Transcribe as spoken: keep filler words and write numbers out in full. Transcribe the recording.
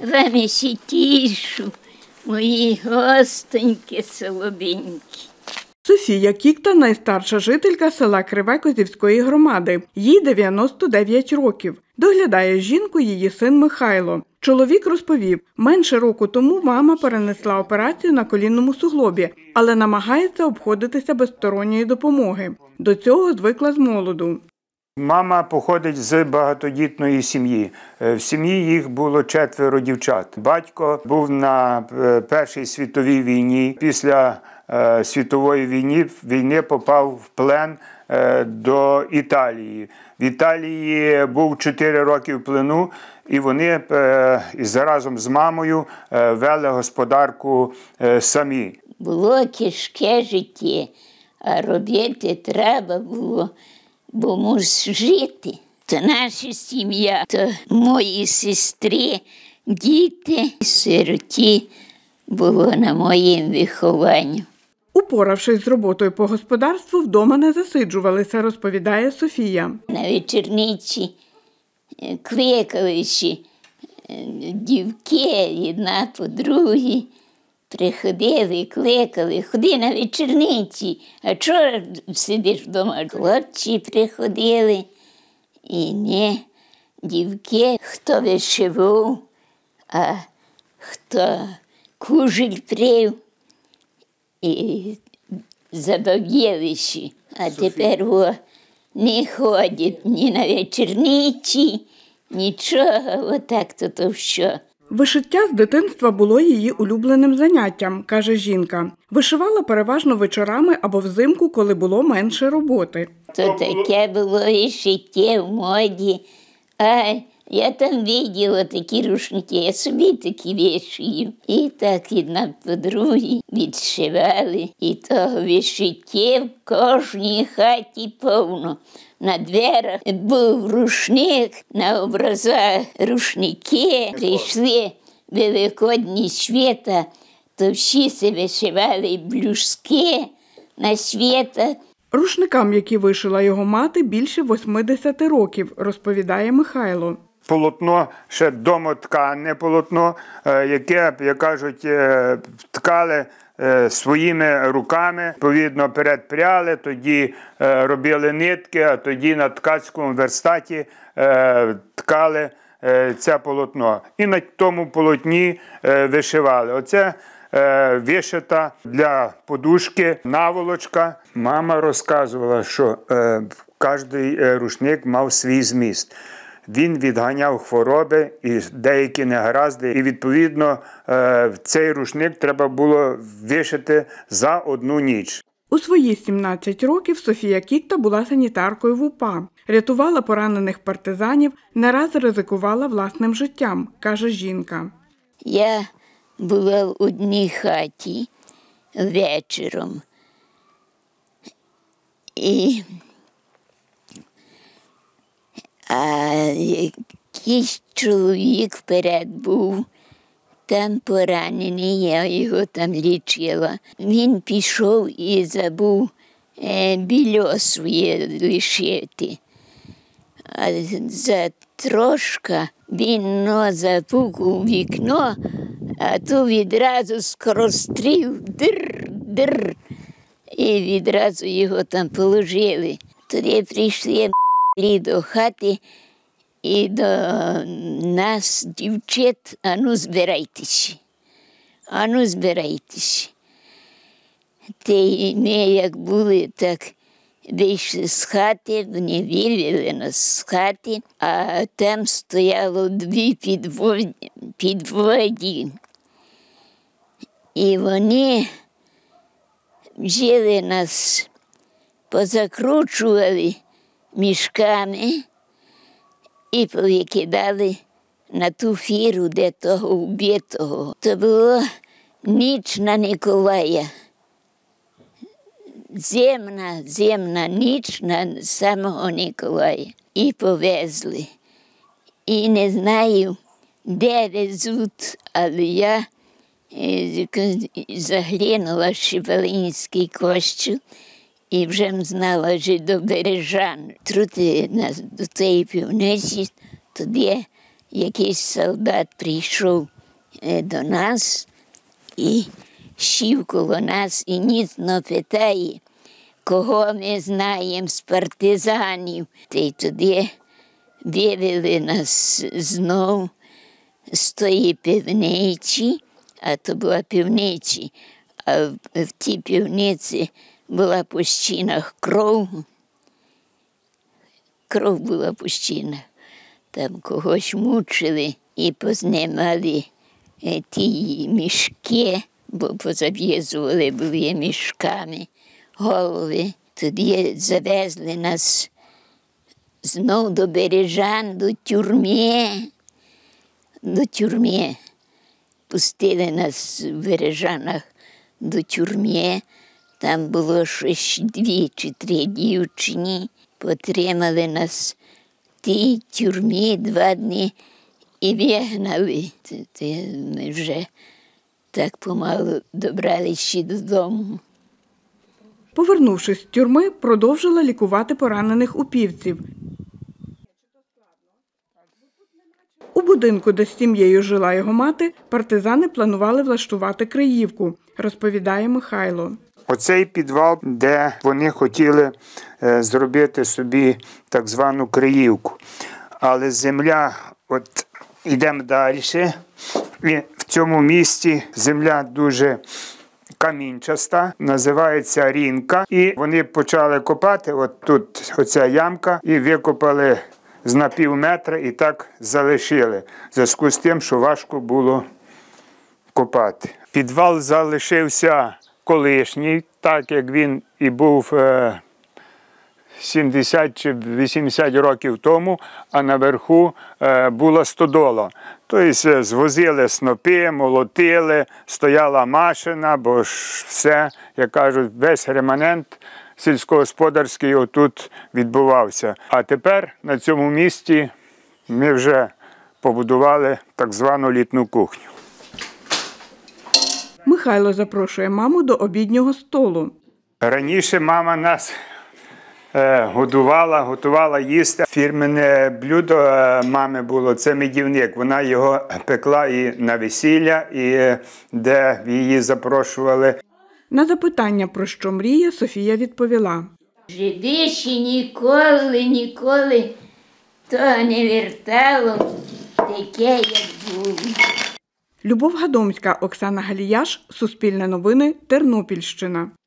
Вами ще тішу, мої гостенькі солоденькі. Софія Кікта – найстарша жителька села Криве Козівської громади. Їй дев'яносто дев'ять років. Доглядає жінку її син Михайло. Чоловік розповів, менше року тому мама перенесла операцію на колінному суглобі, але намагається обходитися без сторонньої допомоги. До цього звикла з молоду. Мама походить з багатодітної сім'ї. В сім'ї їх було четверо дівчат. Батько був на Першій світовій війні. Після світової війни, війни попав в плен до Італії. В Італії був чотири роки в плену, і вони разом з мамою вели господарку самі. Було тяжке життя, а робити треба було, бо муж жити. То наша сім'я, то мої сестри, діти, сироті було на моїм вихованні. Упоравшись з роботою по господарству, вдома не засиджувалися, розповідає Софія. На вечорниці кликали ще дівки, одна по другій. Приходили, кликали, ходи на вечорниці, а чого сидиш вдома? Хлопці приходили, і не дівки, хто вишивав, а хто кужель прив, і забав'яли ще. А тепер о, не ходять ні на вечорниці, нічого, отак то то що. Вишиття з дитинства було її улюбленим заняттям, каже жінка. Вишивала переважно вечорами або взимку, коли було менше роботи. То таке було вишиття в моді. А я там бачила такі рушники, я собі такі вишию. І так одна по другій відшивали. І того вишиття в кожній хаті повно. На дверях був рушник, на образах рушники. Прийшли великодні свята, то всі се вишивали блюзки на свята. Рушникам, які вишила його мати, більше восьмидесяти років, розповідає Михайло. Полотно, ще домоткане полотно, яке, як кажуть, ткали своїми руками. Відповідно, передпряли, тоді робили нитки, а тоді на ткацькому верстаті ткали це полотно. І на тому полотні вишивали. Оце вишита для подушки наволочка. Мама розказувала, що кожен рушник мав свій зміст. Він відганяв хвороби і деякі негаразди, і, відповідно, цей рушник треба було вишити за одну ніч. У свої сімнадцять років Софія Кікта була санітаркою в УПА. Рятувала поранених партизанів, не раз ризикувала власним життям, каже жінка. Я була в одній хаті вечором. І А якийсь чоловік вперед був, там поранений, я його там лічила. Він пішов і забув е, більо своє лишити. А за трошка він но запук у вікно, а то відразу скоростріл, дир, дир, і відразу його там положили. Тоді прийшли до хати і до нас, дівчат, ану збирайтеся, ану збирайтеся. Та й ми як були, так вийшли з хати, вони вивели нас з хати, а там стояло дві підводі. І вони взяли нас, позакручували мішками і повикидали на ту фіру, де того вбитого. То було ніч на Николая. Земна, земна ніч на самого Николая. І повезли. І не знаю, де везуть, але я заглянула в Шибалинський костюм і вже знала, що до Бережан. Трути нас до цієї півниці, тоді якийсь солдат прийшов до нас і сів коло нас і ніцно питає, кого ми знаємо з партизанів. Та й тоді вивели нас знов з тої пивниці, а то була пивниця, а в, в тій пивниці була по стінах кров. Кров була по стінах. Там когось мучили і познімали ті мішки, бо позав'язували були мішками голови. Тоді завезли нас знов до Бережан, до тюрми. До тюрми. Пустили нас в Бережанах до тюрми. Там було щось дві чи три дівчині. Потримали нас в тій тюрмі два дні і вигнали. Ми вже так помалу добралися додому. Повернувшись з тюрми, продовжила лікувати поранених упівців. У будинку, де з сім'єю жила його мати, партизани планували влаштувати Криївку, розповідає Михайло. Оцей підвал, де вони хотіли зробити собі так звану Криївку. Але земля, от йдемо далі, і в цьому місці земля дуже камінчаста, називається Рінка. І вони почали копати, от тут оця ямка, і викопали з на пів метра і так залишили. В зв'язку з тим, що важко було копати. Підвал залишився колишній, так як він і був сімдесят чи вісімдесят років тому, а наверху була стодола. Тобто звозили снопи, молотили, стояла машина, бо ж все, як кажуть, весь реманент сільськогосподарський отут відбувався. А тепер на цьому місці ми вже побудували так звану літню кухню. Михайло запрошує маму до обіднього столу. Раніше мама нас е, годувала, готувала їсти. Фірменне блюдо мами було – це медівник. Вона його пекла і на весілля, і де її запрошували. На запитання, про що мріє, Софія відповіла. Живи ще ніколи, ніколи того не вертало таке, як було. Любов Гадомська, Оксана Галіяш, Суспільне новини, Тернопільщина.